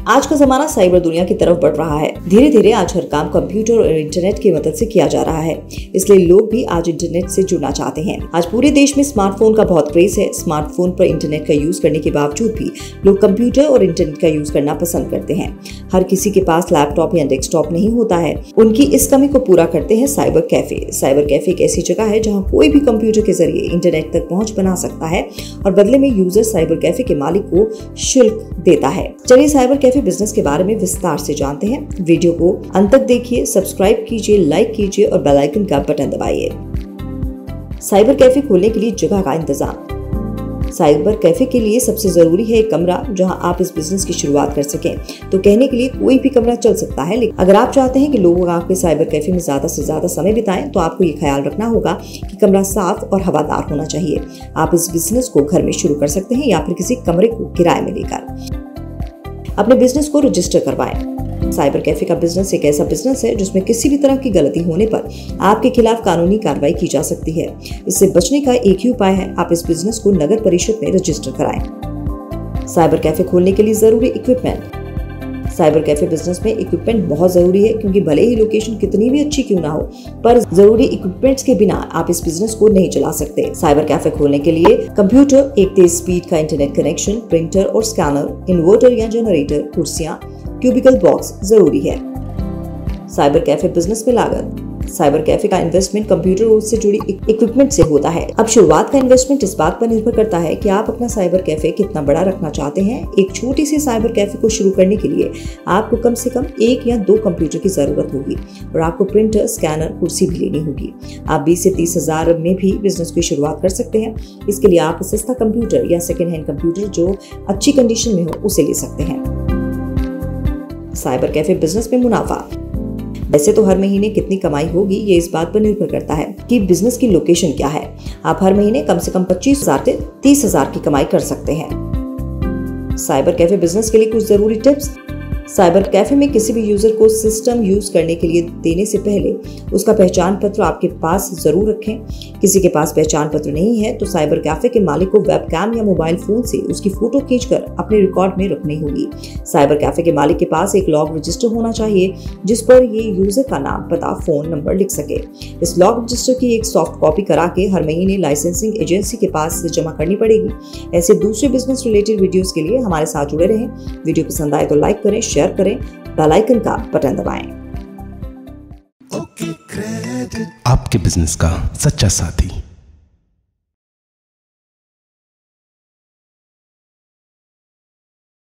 आज का जमाना साइबर दुनिया की तरफ बढ़ रहा है। धीरे धीरे आज हर काम कंप्यूटर और इंटरनेट की मदद से किया जा रहा है, इसलिए लोग भी आज इंटरनेट से जुड़ना चाहते हैं। आज पूरे देश में स्मार्टफोन का बहुत क्रेज है। स्मार्टफोन पर इंटरनेट का यूज करने के बावजूद भी लोग कंप्यूटर और इंटरनेट का यूज करना पसंद करते हैं। हर किसी के पास लैपटॉप या डेस्कटॉप नहीं होता है। उनकी इस कमी को पूरा करते हैं साइबर कैफे। साइबर कैफे एक ऐसी जगह है जहाँ कोई भी कंप्यूटर के जरिए इंटरनेट तक पहुँच बना सकता है और बदले में यूजर साइबर कैफे के मालिक को शुल्क देता है। चलिए साइबर कैफे बिजनेस के बारे में विस्तार से जानते हैं। वीडियो को अंत तक देखिए, सब्सक्राइब कीजिए, लाइक कीजिए और बेल आइकन का बटन दबाइए। साइबर कैफे खोलने के लिए जगह का इंतजाम। साइबर कैफे के लिए सबसे जरूरी है एक कमरा जहां आप इस बिजनेस की शुरुआत कर सकें। तो कहने के लिए कोई भी कमरा चल सकता है, लेकिन अगर आप चाहते हैं कि लोग आपके साइबर कैफे में ज्यादा से ज्यादा समय बिताएं तो आपको ये ख्याल रखना होगा कि कमरा साफ और हवादार होना चाहिए। आप इस बिजनेस को घर में शुरू कर सकते हैं या फिर किसी कमरे को किराए में लेकर अपने बिजनेस को रजिस्टर करवाएं। साइबर कैफे का बिजनेस एक ऐसा बिजनेस है जिसमें किसी भी तरह की गलती होने पर आपके खिलाफ कानूनी कार्रवाई की जा सकती है। इससे बचने का एक ही उपाय है, आप इस बिजनेस को नगर परिषद में रजिस्टर कराएं। साइबर कैफे खोलने के लिए जरूरी इक्विपमेंट। साइबर कैफे बिजनेस में इक्विपमेंट बहुत जरूरी है, क्योंकि भले ही लोकेशन कितनी भी अच्छी क्यों ना हो, पर जरूरी इक्विपमेंट्स के बिना आप इस बिजनेस को नहीं चला सकते। साइबर कैफे खोलने के लिए कंप्यूटर, एक तेज स्पीड का इंटरनेट कनेक्शन, प्रिंटर और स्कैनर, इन्वर्टर या जनरेटर, कुर्सियां, क्यूबिकल बॉक्स जरूरी है। साइबर कैफे बिजनेस में लागत। साइबर कैफे का इन्वेस्टमेंट कंप्यूटर से जुड़ी इक्विपमेंट से होता है। अब शुरुआत का इन्वेस्टमेंट इस बात पर निर्भर करता है कि आप अपना साइबर कैफे कितना बड़ा रखना चाहते हैं। एक छोटी सी साइबर कैफे को शुरू करने के लिए आपको कम से कम 1 या 2 कंप्यूटर की जरूरत होगी और आपको प्रिंटर, स्कैनर, कुर्सी भी लेनी होगी। आप 20 से 30 हजार में भी बिजनेस की शुरुआत कर सकते हैं। इसके लिए आप सस्ता कंप्यूटर या सेकेंड हैंड कंप्यूटर जो अच्छी कंडीशन में हो उसे ले सकते हैं। साइबर कैफे बिजनेस में मुनाफा। वैसे तो हर महीने कितनी कमाई होगी ये इस बात पर निर्भर करता है कि बिजनेस की लोकेशन क्या है। आप हर महीने कम से कम 25,000 से 30,000 की कमाई कर सकते हैं। साइबर कैफे बिजनेस के लिए कुछ जरूरी टिप्स। साइबर कैफे में किसी भी यूजर को सिस्टम यूज करने के लिए देने से पहले उसका पहचान पत्र आपके पास जरूर रखें। किसी के पास पहचान पत्र नहीं है तो साइबर कैफे के मालिक को वेबकैम या मोबाइल फोन से उसकी फोटो खींचकर अपने रिकॉर्ड में रखनी होगी। साइबर कैफे के मालिक के पास एक लॉग रजिस्टर होना चाहिए जिस पर ये यूजर का नाम, पता, फोन नंबर लिख सके। इस लॉग रजिस्टर की एक सॉफ्ट कॉपी करा के हर महीने लाइसेंसिंग एजेंसी के पास जमा करनी पड़ेगी। ऐसे दूसरे बिजनेस रिलेटेड वीडियोस के लिए हमारे साथ जुड़े रहें। वीडियो पसंद आए तो लाइक करें, शेयर करें, बेल आइकन का बटन दबाएं। आपके बिजनेस का सच्चा साथी।